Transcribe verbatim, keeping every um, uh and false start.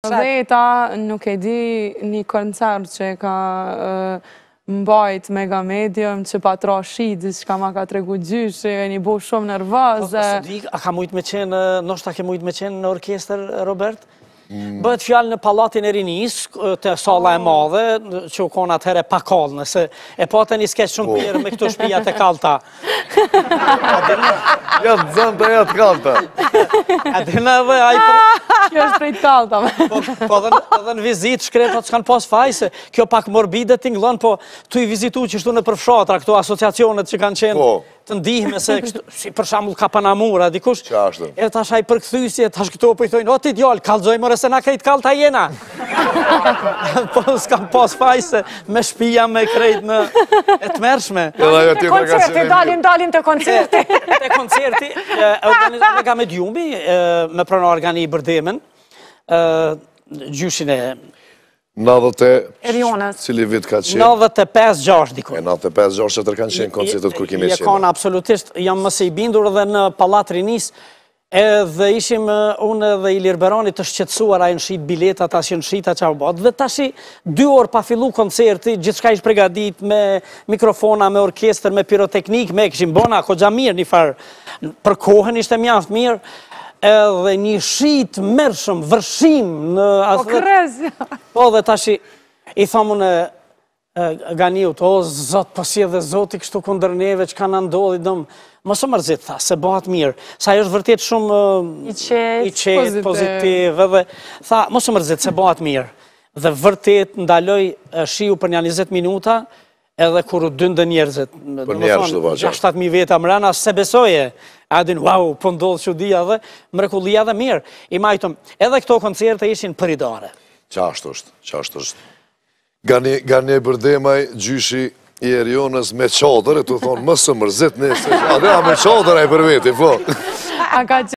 Dheta, nuk e di, një koncert që ka mbajt Mega Medium që pa tra shidis, që ka ma ka tregu gjyshi, e një bo shumë nervoze. A ka mujt me qenë, nështë ta ke mujt me qenë në orkester, Robert? Bëhet fjallë në Pallatin e Rinis, të sala e madhe, që u konë atëhere pa kallë, nëse e patë një skeq shumë pirë me këto shpijat e kalta. Ja të zënë të ja të kalta. A dhe në edhe a i për... Kjo është prej të kalta. Po edhe në vizit shkretat që kanë pas fajse, kjo pak morbide t'inglon, po tu i vizitu që shtu në përfshatra, këto asociacionet që kanë qenë të ndihme se, si për shambull Kapanamura, dikush, e tash aj përkthysje, tash këto po i thojnë, o ti djallë, kalzoj mëre se na krejt kalta jena. Po s'kam pas fajse me shpija me krejt në e të mërshme. Koncerti, dalim, dalim të koncerti. Të koncerti, me ga me djumbi, me pronar nga një bërdemen, gjyshin e... nëdhët e... Cili vit ka qenë? nëdhët e pesë gjashtë dikon. E nëdhët e pesë gjashtë që tërë kanë qenë koncertet kur kemi qenë. Je kanë absolutisht, jam mëse i bindur edhe në Pallat Rinis, edhe ishim unë dhe Ilir Berani të shqetsuar a e nëshit biletat, as që nëshita që a bëtë, dhe tashi dy orë pa fillu koncerti, gjithë shka ishë pregadit me mikrofona, me orkester, me pyroteknik, me këshim bona, ko gja mirë një farë, për kohën ishte mjaftë mirë, edhe një shit mërshëm, vërshim në... Po kërëzja! Po dhe tashi, i thamu në Ganiut, o zot, pësi edhe zoti kështu kundër neve që ka në ndodhi, dëmë, mësë mërzit, tha, se bëhat mirë, sa është vërtet shumë... I qetë, pozitiv, edhe, tha, mësë mërzit, se bëhat mirë, dhe vërtet ndaloj shiu për një njëzet minuta, edhe kur u dyndë njerëzit, gjashtë shtatë mijë veta mrena, se besoje, adin, wow, po ndodhë që dhja dhe, mrekullia dhe mirë. I majtëm, edhe këto koncerte ishin përidare. Qashtë është, qashtë është. Ga një bërdemaj, gjyshi i Erionës me qadër, e të thonë, mësë mërzit nëse, a dhe a me qadër e për veti, po.